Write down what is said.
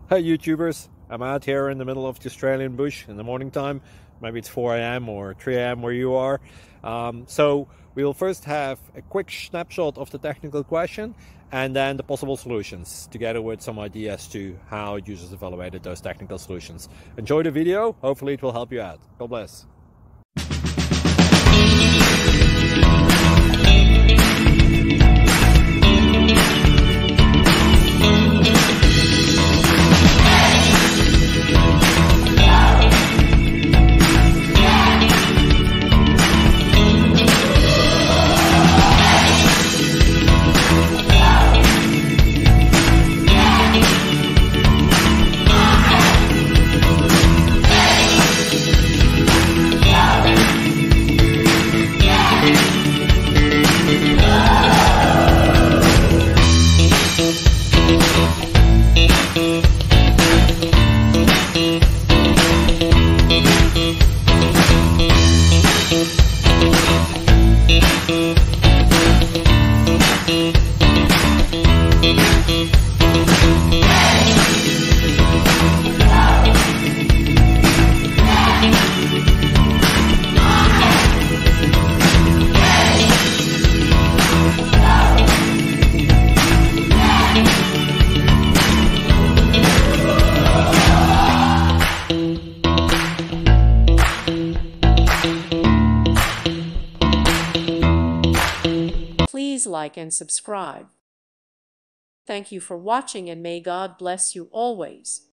Hey YouTubers, I'm out here in the middle of the Australian bush in the morning time. Maybe it's 4 a.m. or 3 a.m. where you are. So we'll first have a quick snapshot of the technical question and then the possible solutions, together with some ideas to how users evaluated those technical solutions. Enjoy the video, hopefully it will help you out. God bless. Please like and subscribe. Thank you for watching, and may God bless you always.